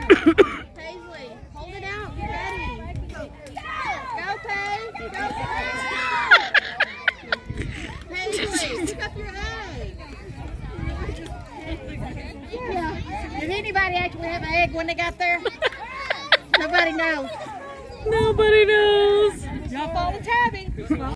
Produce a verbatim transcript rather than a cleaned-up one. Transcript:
Paisley, hold it out. Get ready. Go, Paige. Go, Paige. Paisley, pick up your egg. Yeah. Did anybody actually have an egg when they got there? Nobody knows. Nobody knows. Y'all follow Tabby.